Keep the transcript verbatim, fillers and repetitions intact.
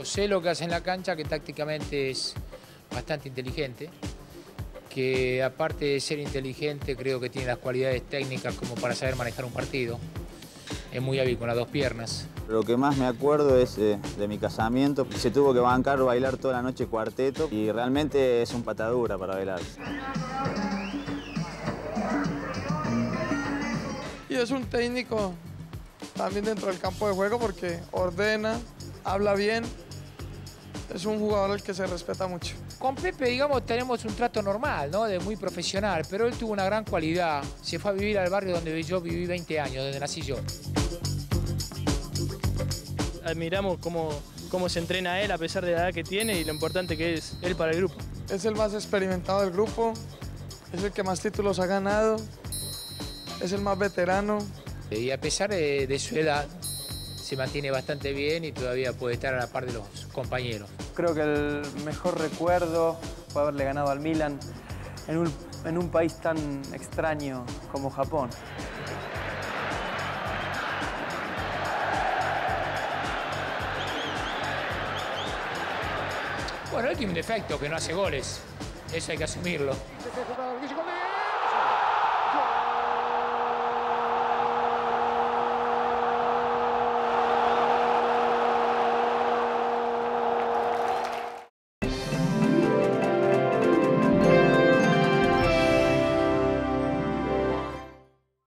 sé lo que hace en la cancha, que tácticamente es bastante inteligente, que aparte de ser inteligente creo que tiene las cualidades técnicas como para saber manejar un partido. Es muy hábil con las dos piernas. Lo que más me acuerdo es eh, de mi casamiento. Se tuvo que bancar bailar toda la noche cuarteto y realmente es un patadura para bailar. Y es un técnico también dentro del campo de juego porque ordena, habla bien. Es un jugador al que se respeta mucho. Con Pepe, digamos, tenemos un trato normal, ¿no? De muy profesional, pero él tuvo una gran cualidad. Se fue a vivir al barrio donde yo viví veinte años, donde nací yo. Admiramos cómo, cómo se entrena él a pesar de la edad que tiene y lo importante que es él para el grupo. Es el más experimentado del grupo, es el que más títulos ha ganado, es el más veterano. Y a pesar de, de su edad, se mantiene bastante bien y todavía puede estar a la par de los compañeros. Creo que el mejor recuerdo fue haberle ganado al Milan en un, en un país tan extraño como Japón. Bueno, él tiene un defecto, que no hace goles. Eso hay que asumirlo.